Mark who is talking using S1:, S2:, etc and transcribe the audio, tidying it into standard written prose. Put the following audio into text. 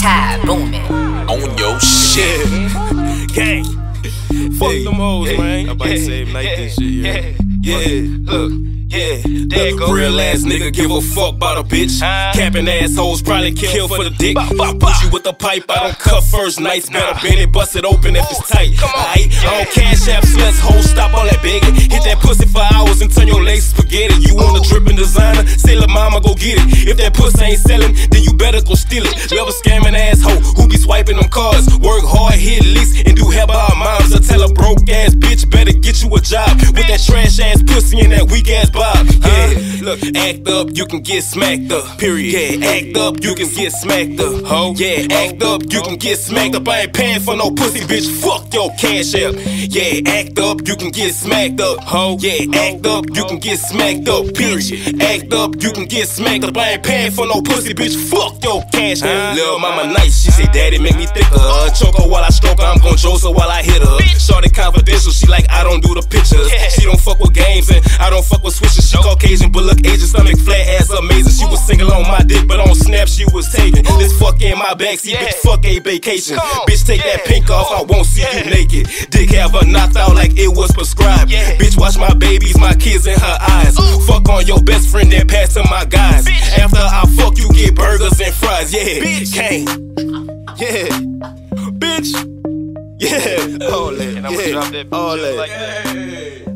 S1: Ty booming.
S2: On your shit.
S3: Gang. Fuck them hoes, man.
S4: Nobody say it like this shit,
S3: Look. Yeah, there go.
S4: Real ass nigga give a fuck about a bitch. Capping assholes probably kill for the dick. Push you with the pipe, I don't cut first nights. Better bend it, bust it open if it's tight. I don't cash app sluts, hoes, stop all that begging. Hit that pussy for hours and turn your legs spaghetti. You want a drippin' designer? Say la mama, go get it. If that pussy ain't selling, then you better go steal it. Love a scamming asshole who be swiping them cards. Work hard, hit licks, and do hell by our moms. I tell a broke ass bitch better get you a job with that trash ass pussy and that weak ass bob. Look, act up, you can get smacked up. Period. Yeah, act up, you can get smacked up. Ho, yeah, act up, you can get smacked up. I ain't paying for no pussy, bitch. Fuck your cash app. Yeah, act up, you can get smacked up. Ho, yeah, act up, you can get smacked up. Period. Act up, you can get smacked up. I ain't paying for no pussy, bitch. Fuck your cash app. Lil' mama nice, she say, daddy make me thicker. Choke her while I stroke her, I'm gon' Jose her while I hit her. Shorty confidential, she like I don't do the pictures. She don't fuck with games and I don't fuck with switches. She Caucasian, but look Asian, stomach flat, ass amazing. She was single on my dick, but on Snap she was taking. This fuck in my backseat, bitch, fuck a vacation. Bitch, take that pink off, I won't see you naked. Dick have her knocked out like it was prescribed. Bitch, watch my babies, my kids in her eyes. Fuck on your best friend, then pass to my guys. After I fuck, you get burgers and fries. Yeah, gang. Yeah, bitch. Yeah, all that.
S3: And I'ma drop that
S4: all
S3: just
S4: that.
S3: like that.